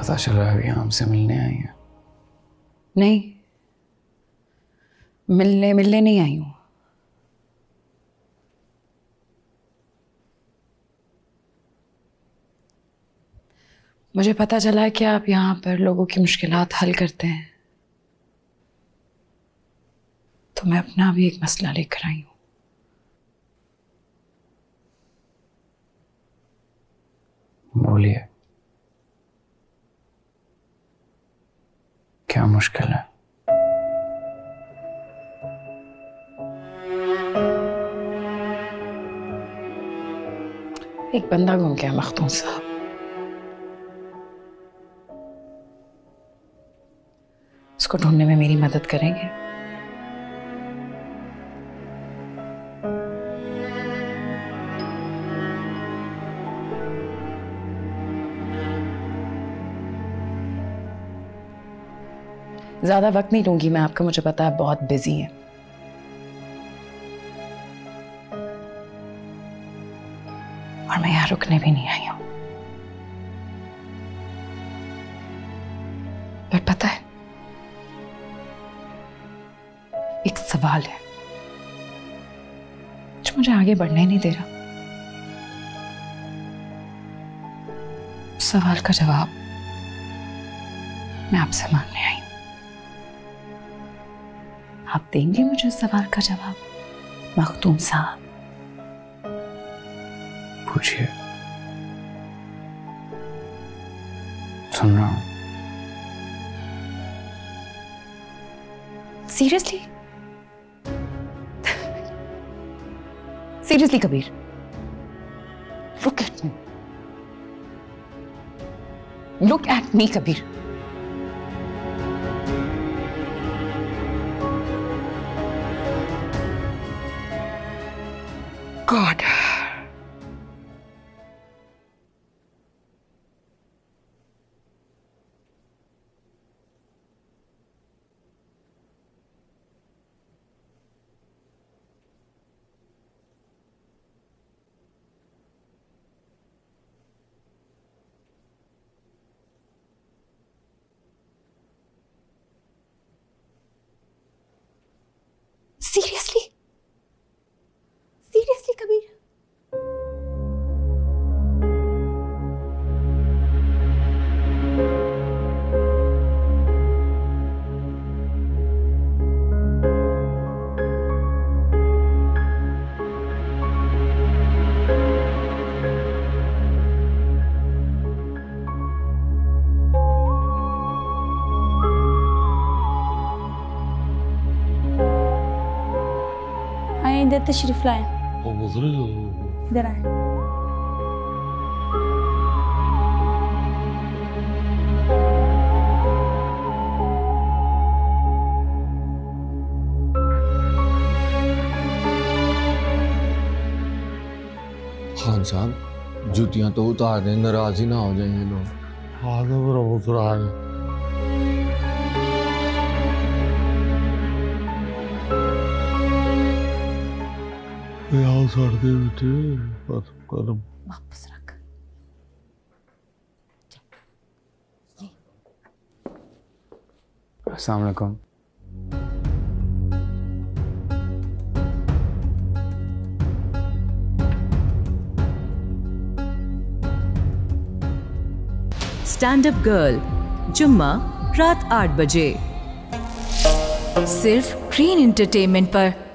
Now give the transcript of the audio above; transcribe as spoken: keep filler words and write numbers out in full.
पता चल रहा है अभी हमसे मिलने आई है। नहीं, मिलने मिलने नहीं आई हूँ। मुझे पता चला है कि आप यहाँ पर लोगों की मुश्किलात हल करते हैं, तो मैं अपना भी एक मसला लेकर आई हूँ। बोलिए, क्या मुश्किल है? एक बंदा गुम गया मखदूम साहब। उसको ढूंढने में मेरी मदद करेंगे? ज्यादा वक्त नहीं लूंगी मैं आपका, मुझे पता है बहुत बिजी है। और मैं यहाँ रुकने भी नहीं आई हूं। पर पता है, एक सवाल है जो मुझे आगे बढ़ने नहीं दे रहा। सवाल का जवाब मैं आपसे मांगने आई हूं। आप देंगे मुझे उस सवाल का जवाब मखदूम साहब? पूछिए, सुन रहा हूं। Seriously? Seriously Kabir, look at me, look at me Kabir. God. Seriously? Seriously, Kabir? इधर तशरीफ लाए। इधर आए। खान साहब, जूतियां तो उतार दें, नाराज ही ना हो जाएंगे लोग। हाँ तो बराबर वापस रख। अस्सलाम वालेकुम। स्टैंड अप गर्ल, जुम्मा रात आठ बजे, सिर्फ ग्रीन एंटरटेनमेंट पर।